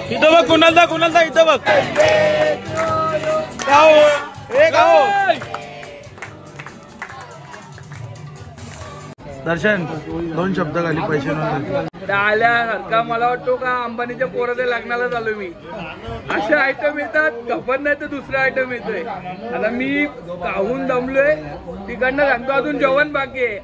इथं बघ कुणालदा इथं बघ गाओ हे गाओ दर्शन 2 शब्द खाली पैसे नव्हते आल्यासारखा मला वाटतो का अंबानीच्या पोराच्या लग्नाला झालो मी. असे आयटम येतात कपन नाही तर दुसरा आयटम येतोय. आता मी खाऊन दमलोय तिकडनं सांगतो अजून जेवण बाकी आहे.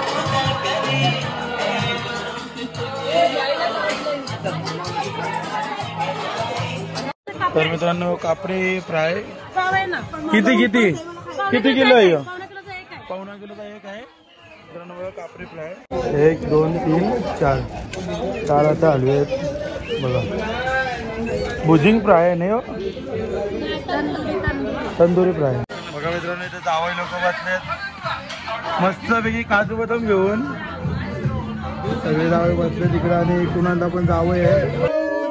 तर मित्रांनो कापरे फ्राय किती किती किती किलो आहे? पावणा किलोचा एक आहे मित्रांनो बघा कापरे फ्राय. 1 2 3 4 4 आता हलवे आहेत बघा. भुजिंग फ्राय आहे नाही हो तंदुरी फ्राय बघा मित्रांनो. इथे जावई लोक बसलेत मस्तपैकी काजू बदाम घेऊन सगळे जावई बसले तिकडे आणि कुणाला पण जावई आहे.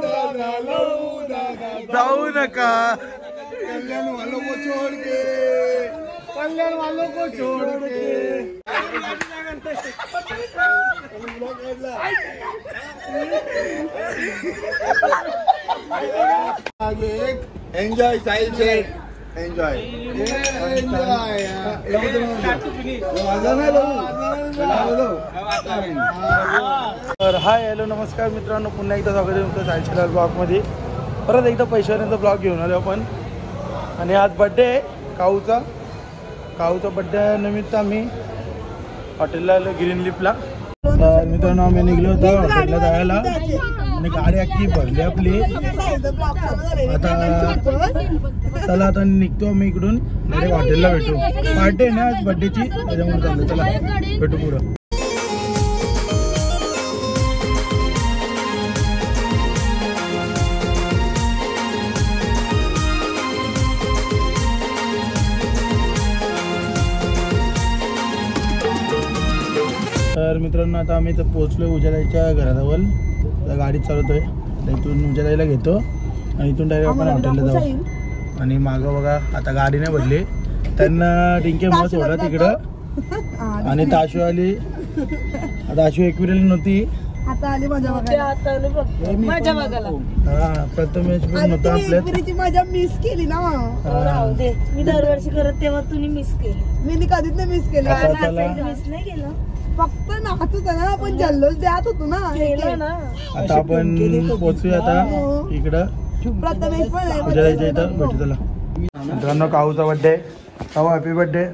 जाऊ नका कल्याण वालों को छोड़ के कल्याण वालों को छोड़ के आगे एंजॉय साइल से एंजॉय तर हाय हॅलो नमस्कार मित्रांनो पुन्हा एकदा स्वागत आहे तुमचं सायन्स ब्लॉग मध्ये. परत एकदा पैशापर्यंत ब्लॉग घेऊन आलो आपण आणि आज बड्डे आहे काऊचा बड्डे निमित्त आम्ही हॉटेलला आलो ग्रीन लिपला. तर मित्रांनो आम्ही निघलो होतो हॉटेलला जायला आणि गाडी अख्खी भरली आपली. आता चला आता निघतो आम्ही इकडून डायरेक्ट हॉटेलला भेटू. पार्टी आहे ना आज बड्डेची त्याच्यामुळे चालू. चला भेटू पुढं. तर मित्रांनो आता आम्ही इथं पोहोचलोय उजादाईच्या घराजवळ. गाडी चालवतोय इथून उजादाईला घेतो आणि इथून डायरेक्ट आपण हॉटेलला जाऊ. आणि मागं बघा आता गाडी नाही भरली त्यांना डिंके मग सोडा तिकडं आणि ताशू आली. आता आशू एकविरेला नव्हती आता आली माझ्या बघायला. हा प्रथमेश पण नव्हता आपल्यात. मजा मिस केली ना. मी दरवर्षी करत तेव्हा तुम्ही मिस केली. मी कधीच नाही मिस केलं. मिस नाही केलं फक्त नाचत होता ना आपण जल्लोष द्यात होतो ना. आता आपण पोहोचूया आता इकडं प्रथमेश पण उजादाईच्या इथं भेटू. त्याला मित्रांनो काऊचा बड्डे. Kau happy birthday.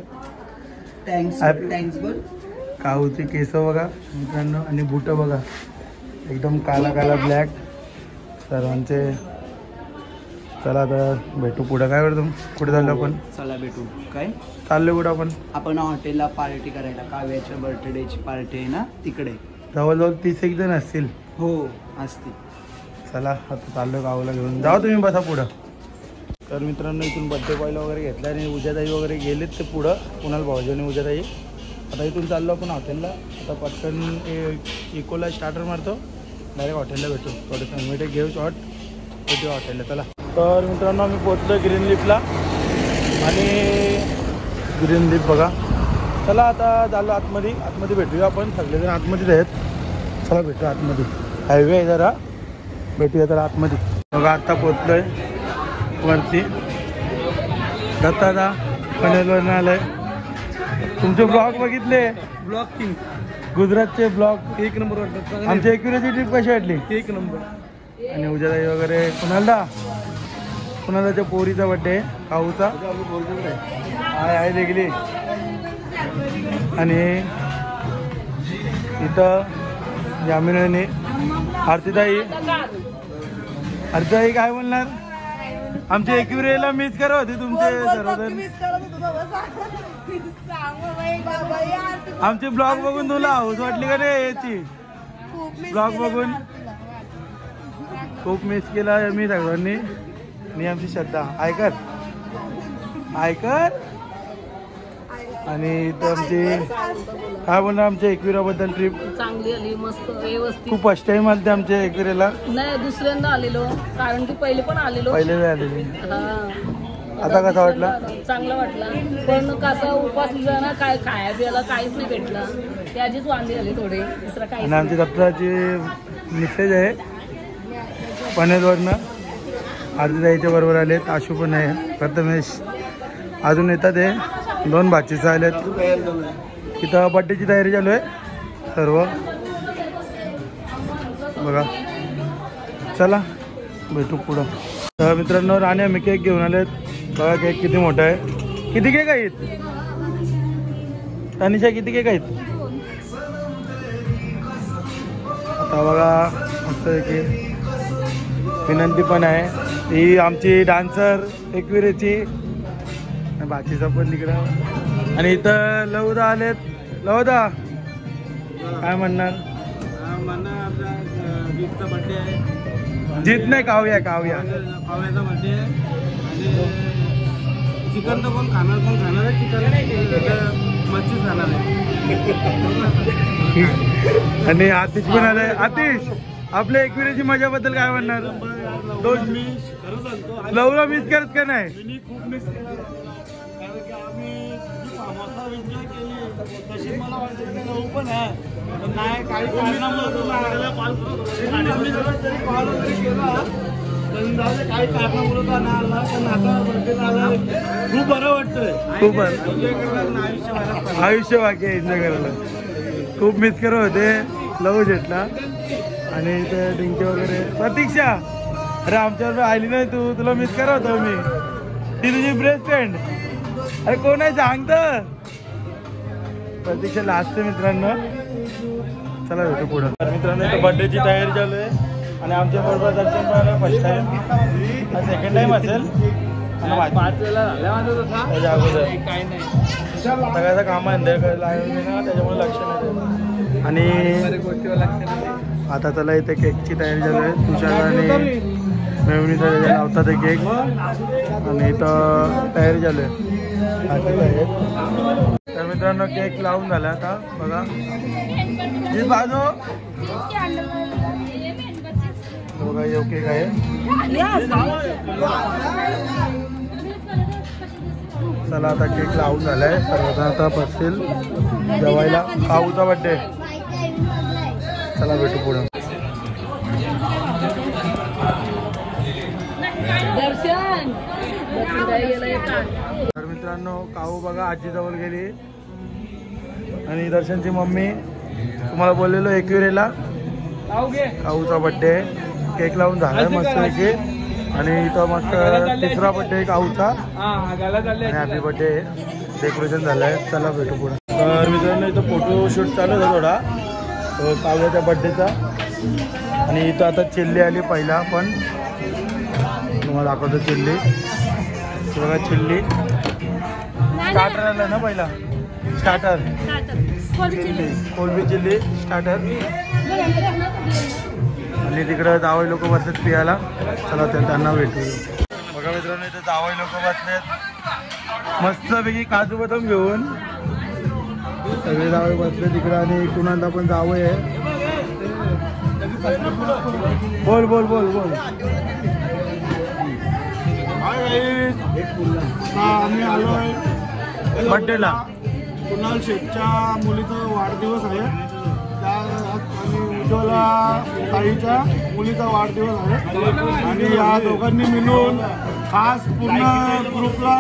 काऊचे केस बघा मित्रांनो आणि बुट बघा एकदम काला काला ब्लॅक सर्वांचे. चला आता भेटू पुढं. काय करतो कुठे चाललो आपण? चला भेटू. काय चाललो कुठं आपण हॉटेलला पार्टी करायला. काव्याच्या बर्थडेची पार्टी आहे ना तिकडे. जवळजवळ 30 जण असतील. हो असतील. चला आता चाललो गावाला घेऊन. जाऊ तुम्ही बसा पुढं. तर मित्रांनो इथून बड्डे बॉयला वगैरे घेतला आणि उजादाई वगैरे गेलेत ते पुढं कुणाल भाऊजी आणि उजादाई. आता इथून चाललो आपण हॉटेलला. आता पटकन इकोला स्टार्टर मारतो डायरेक्ट हॉटेलला भेटू. थोडंसं मीठ घेऊ शॉर्ट भेटू हॉटेलला. चला तर मित्रांनो आम्ही पोहोचलो ग्रीन लिपला आणि ग्रीन लिप बघा. चला आता चाललो आतमध्ये भेटूया आपण. सगळेजण आतमध्येच आहेत. चला भेटू आतमध्ये. हायवे आहे जरा भेटूया तर आतमध्ये. बघा आत्ता पोहोचलोय वरती. दत्ता पनवेलवरून आलंय. तुमचे ब्लॉग बघितले. ब्लॉग किंग गुजरातचे ब्लॉग 1 नंबर वाटतात. आमची एक्युरेसी ट्रिप कशी वाटली? 1 नंबर. आणि उजादाई वगैरे कुणालच्या पोरीचा बड्डे काऊचा आहे देखील. आणि इथं जामिनी आरतीताई काय बोलणार? आमच्या एक्युरेला मिस करत होती तुमचे सर्वजण. आमचे ब्लॉग बघून तुला हाऊस वाटली का नाही याची? ब्लॉग बघून खूप मिस केला मी सगळ्यांनी. आणि आमची श्रद्धा ऐकर आणि इथं आमची काय बोलणार आमच्या एकविराबद्दल ट्रिप चांगली आली मस्त व्यवस्थित. खूप फर्स्ट टाइम आली आमच्या एकविरेला. नाही दुसऱ्यांदा आलेलो कारण की पहिले पण आलेली. आता कसा वाटला? चांगला वाटला पण कसा उपास ना काय खाया प्यायला काहीच नाही भेटला. त्याचीच वांदी आली थोडी दुसरं काही. आणि आमची दत्ताची मिसेज आहे पनवेलवरनं आधी जायच्या बरोबर आलेत. आशू पण आहे, प्रथमेश अजून येतात. हे 2 बाचीचं आलेत. इथं बड्डेची तयारी चालू आहे सर्व बघा. चला भेटू पुढं. तर मित्रांनो राणे आम्ही केक घेऊन आलेत. बघा केक किती मोठा आहे. किती केक आहेत तनिषा, किती केक आहेत? आता बघा मस्त की विनंती पण आहे. ही आमची डान्सर एकविरेची, बाकीचा पण तिकडं. आणि इथं लवदा आलेत. लवदा काय म्हणणार? जीतचा बर्थडे आहे. जीत नाही, काव्या काव्याचा बर्थडे आहे. आणि चिकन तर कोण खाणार आहे? चिकन मच्छी खाणार आहे. आणि आतिश पण आलाय. आतिश आपल्या एकविरेची मजाबद्दल काय म्हणणार? मी खरं सांगतो लवला मिस करत का नाही? मी खूप मिस केलं, कारण की आम्ही जी कामाचा एन्जॉय केली तशी मला वाटतं की लव पण आहे. पण नाही, काही कारणामुळे तो नागायला कॉल आम्ही जरी कॉल वगैरे केला पण काही कारणामुळे तो ना आला. पण आता बर्थडे आला, खूप बरं वाटतंय. खूप बरं. एन्जॉय करायला आयुष्य व्हायला आयुष्य बाकी आहे एन्जॉय करायला. खूप मिस करत होते लव जेटला. आणि ते डिंके वगैरे. प्रतीक्षा अरे आमच्यावर आली नाही तू, तुला मिस करत होतो मी. ती तुझी बेस्ट फ्रेंड. अरे कोण आहे सांग तर. प्रतीक्षा लास्ट मित्रांनो. चला भेटू पुढं. तर मित्रांनो इथं बर्थडेची तयारी चालू आहे. आणि आमच्या बरोबर दर्शन पाहिलं फर्स्ट टाइम, सेकंड टाइम असेल त्याच्या अगोदर. आता काय काम आहे त्याच्यामुळे लक्ष नाही. आणि आता त्याला इथे केकची तयारी चालू आहे. तुषार आणि मेवणीचा लावतात ते केक. आणि इथं तयारी चालू आहे. तर मित्रांनो केक लावून झाला आता बघा. जी बाजू बघा यो केक आहे. चला आता केक लावून झालाय. सर्वजण आता बसतील जेवायला. काऊचा बड्डे. चला भेटू पुढं. तर मित्रांनो काऊ बघा आजीजवळ गेली. आणि दर्शनची मम्मी तुम्हाला बोललेलो एकविरेला काऊचा बड्डे. केक लावून झालाय मस्त पैकी. आणि इथं मस्त 3रा बड्डे काऊचा. आणि हॅपी बड्डे डेकोरेशन झालंय. चला भेटू पुढे. तर मित्रांनो इथं फोटो शूट चालू होता थोडा काव्याच्या बड्डेचा. आणि इथं आता चिल्ली आली पहिला. पण तुम्हाला दाखवतो चिल्ली. बघा चिल्ली स्टार्टर आला ना पहिला. स्टार्टर कोलबी चिल्ली स्टार्टर. आणि तिकडं जावई लोक बसलेत पियाला. चला त्यांना भेटू. बघा मित्रांनो इथं जावई लोक बसलेत मस्तपैकी काजू बदाम घेऊन. सगळे जावई बसले तिकडं. आणि कुणाला पण जावई आहे. बोल बोल बोल बोल. आम्ही आलोय बड्डेला. कुणाल शेठच्या मुलीचा वाढदिवस आहे. आणि उज्ज्वला ताईच्या मुलीचा वाढदिवस आहे. आणि या दोघांनी मिळून खास पूर्ण ग्रुपला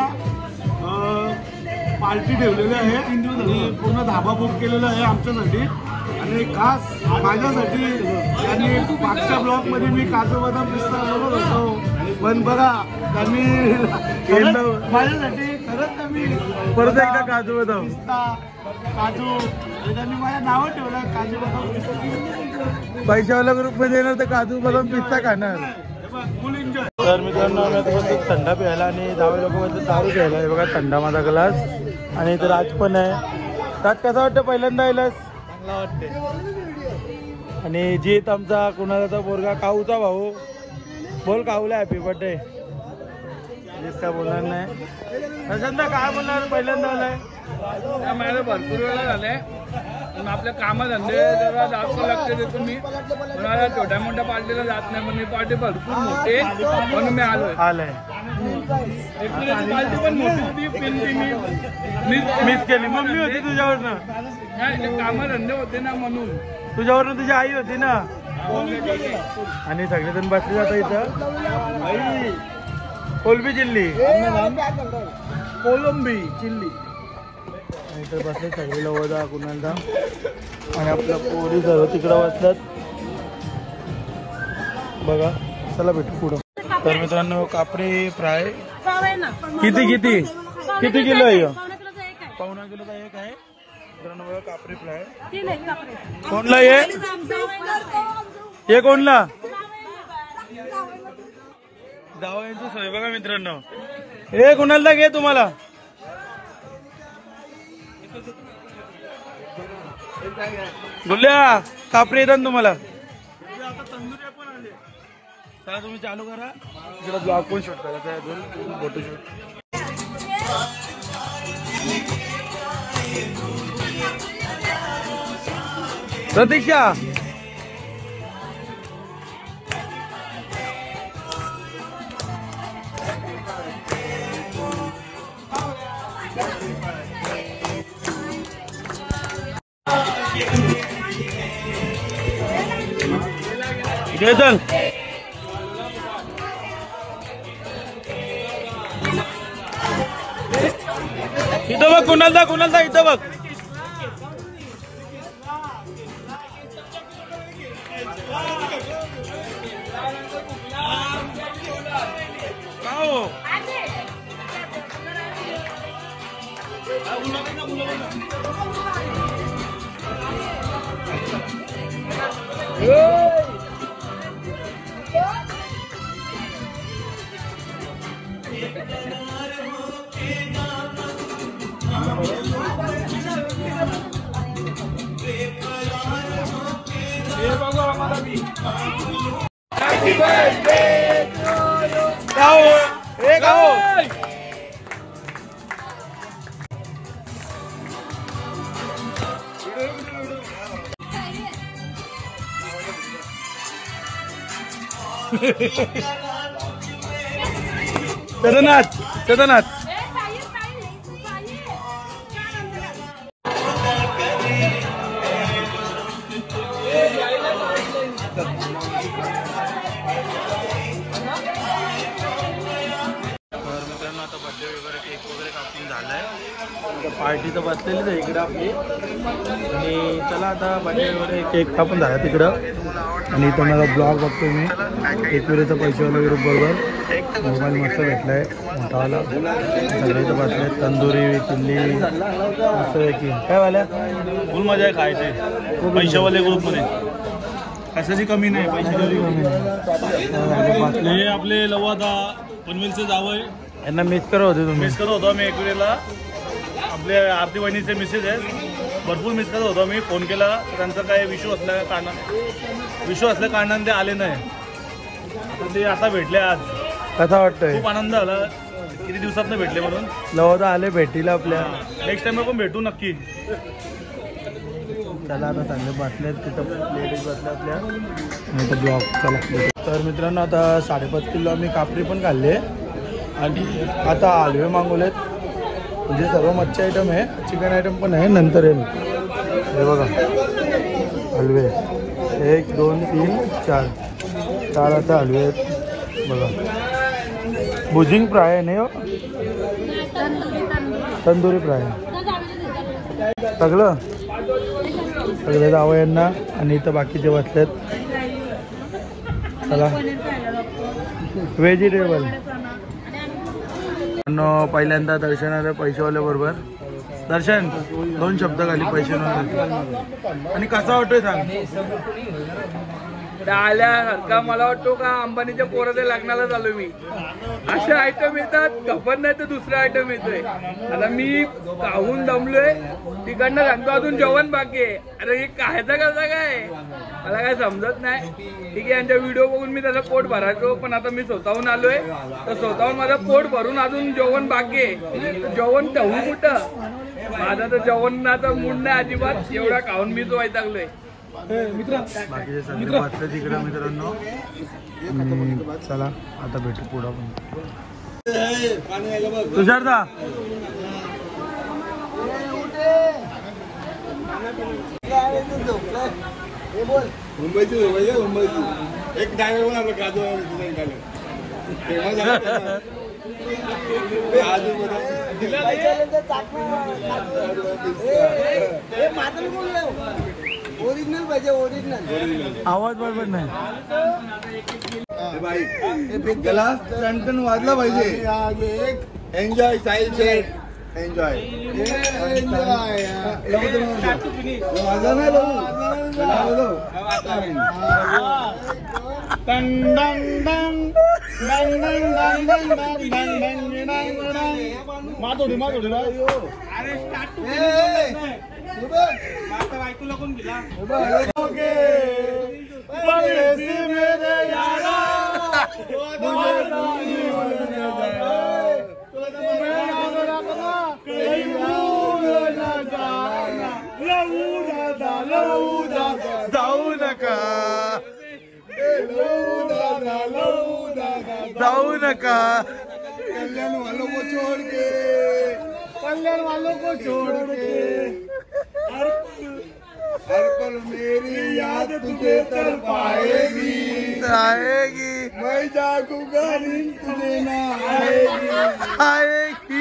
पार्टी ठेवलेली आहे. आणि पूर्ण धाबा बुक केलेला आहे आमच्यासाठी. आणि खास माझ्यासाठी त्यांनी मागच्या ब्लॉकमध्ये मी काजू बदाम पिस्ता बोलत होतो. पण बघा त्यांनी माझ्यासाठी खरंच त्यांनी परत एकदा काजू बदाम पिस्ता काजू त्यांनी माझ्या नावं ठेवलं काजू बदाम पिस्ता. पैशावाला ग्रुप मध्ये येणार तर काजू बदाम पिस्ता खाणार. Full enjoy. तर मित्रांनो आम्ही आता बघतो थंडा प्यायला. आणि जावई लोक बघतो दारू प्यायला. हे बघा थंडा माझा ग्लास. आणि इथं राज पण आहे. राज कसं वाटतं पहिल्यांदा आयलास? चांगला वाटते. आणि जीत आमचा कुणाचा पोरगा काऊचा भाऊ. बोल काऊला हॅपी बर्थडे. जीत काय बोलणार नाही. प्रशांत काय बोलणार? पहिल्यांदा आलाय. माझ्या भरपूर वेळा झालंय. पण आपल्या कामधंदे जरा जास्त लक्ष देतो मी. कोणाला छोट्या मोठ्या पार्टीला जात नाही. पण ही पार्टी भरपूर मोठी आहे म्हणून मी आलोय. आलाय पार्टी पण मोठी होती. पिंटी मिस केली. मम्मी होती तुझ्यावरनं. कामधंदे होते ना म्हणून. तुझ्यावरनं तुझी आई होती ना. आणि सगळेजण बसले जातात इथं कोलंबी चिल्ली कोलंबी चिल्ली इथं बसले सगळे लवदा कुणालदा आणि आपला पोरी सर्व तिकडं बसतात बघा. चला भेटू पुढं. तर मित्रांनो कापरी फ्राय किती किती किती किलो आहे? पावणा किलोचा एक आहे मित्रांनो बघा. कापरी फ्राय कोणला आहे? हे कोणला? जावयांची सोय बघा मित्रांनो. हे कोणाला घे तुम्हाला गुल्ल्या कापरी येतात तुम्हाला. चला तुम्ही चालू करा. जरा ब्लॉग पण शूट करा अजून फोटो शूट. प्रतीक्षा इकडे चल. इथं बघ कुणालदा कुणालदा इथं बघ. चदनाथ चदनाथ मित्रांनो आता बर्थडे वगैरे केक वगैरे कापून झालाय. पार्टी तर बसलेलीच आहे इकडं आपली. आणि चला आता बर्थडे वगैरे केक कापून झाला तिकडं. आणि इथं मला ब्लॉग बघतो मी. एकविरेचा पैसेवाला ग्रुप बरोबर मोबाईल मस्त भेटलाय मोठावाला. सगळे इथं बसले. तंदुरी चिल्ली मस्त पैकी काय वाल्या फुल मजा आहे खायची. पैशावाले ग्रुपमध्ये कशाची कमी नाही. पैशाची कमी नाही. हे आपले लवादा पनवेलचे जावं यांना मिस करत होते तुम्ही? मिस करत होतो मी एकविरेला. आपले आरती बहिणीचे मिसेस आहेत. भरपूर मिस करत होतो मी. फोन केला तर त्यांचा काय विषू असल्या कारणाने ते आले नाही. आता ते आता भेटले आज. कसा वाटतंय? खूप आनंद झाला किती दिवसात भेटले म्हणून. लवदा आले भेटीला आपल्या. नेक्स्ट टाइम आपण भेटू नक्की. चला आता चांगले बसले तिथं लेडीज बसल्या आपल्या. आणि तर ब्लॉग चला. तर मित्रांनो आता 5.5 किलो आम्ही कापरी पण खाल्ले आणि आता हलवे मागवलेत. म्हणजे सर्व मच्छी आयटम आहे. चिकन आयटम पण आहे नंतर येईल. हे बघा हलवे 1 2 3 4 आता हलवे आहेत बघा. भुजिंग फ्राय आहे नाही हो. तंदुरी फ्राय सगळं सगळे जावयांना. आणि इथं बाकीचे बसलेत. चला व्हेजिटेबल. पहिल्यांदा दर्शन आलं पैसेवाल्या बरोबर. दर्शन 2 शब्द खाली पैसे नव्हते. आणि कसा वाटतोय सांग? आल्यासारखा मला वाटतो का अंबानीच्या पोराच्या लग्नाला चालू मी. असे आयटम येतात खपत नाही तर दुसरा आयटम येतोय. आता मी खाऊन दमलोय. तिकडनं सांगतो अजून जेवण बाकी आहे. अरे हे खायचं कसं काय मला काय समजत नाही. ठीक आहे यांचा व्हिडिओ बघून मी त्याचं पोट भरायचो. पण आता मी स्वतःहून आलोय तर स्वतःहून माझं पोट भरून अजून जेवण बाकी आहे. जेवण ठेवू कुठं? माझा तर जेवणाचा मूड नाही अजिबात. एवढा खाऊन मी तो वैतागलोय. बाकीचे सगळे वाचले तिकडे मित्रांनो. चला आता भेटू पुढं पण. तुषारदा मुंबईची एक डायव्हर पण आपलं काजू ओरिजिनल पाहिजे ओरिजिनल. आवाज बरोबर नाही. ग्लास टन वाजला पाहिजे. एन्जॉय साहिल शेठ एन्जॉय वाजला नाही माधोडी माधोडी बायको लागून गेला. जाऊ नका जाऊ नका. कल्याण वालों को छोड़ के कल्याण वालों को छोड़ के हर पल मेरी याद तुझे तड़पाएगी आएगी मैं जागूंगा नींद तुझे ना आएगी आएगी.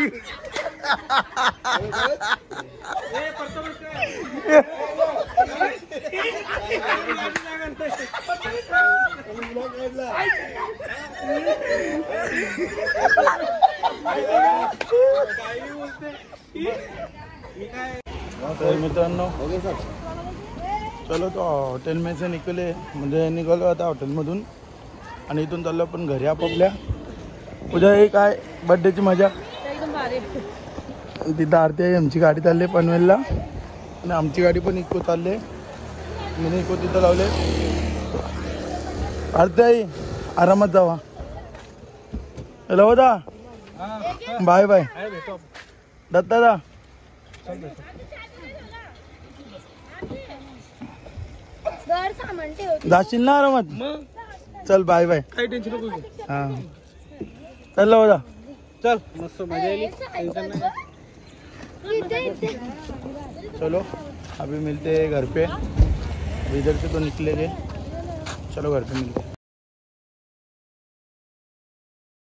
तर मित्रांनो चलो तो हॉटेल में से निकले म्हणजे निघालो आता हॉटेलमधून आणि इथून चाललो आपण घरी आपापल्या. उद्या हे काय बड्डेची मजा. तिथं आरती आहे. आमची गाडी चालली पनवेलला आणि आमची गाडी पण इको चालली. मी इको तिथं लावले. आरती आई आरामात जावा. हॅलो दा बाय बाय दत्ता दा. जाशील ना आरामात. चल बाय बाय. काही टेन्शन नको घेऊ. हाँ चल लो दा. चल मस्त मजा आली. चलो अभी मिलते हैं घर पे. इधर से तो निकलेंगे. चलो घर पे मिलते हैं.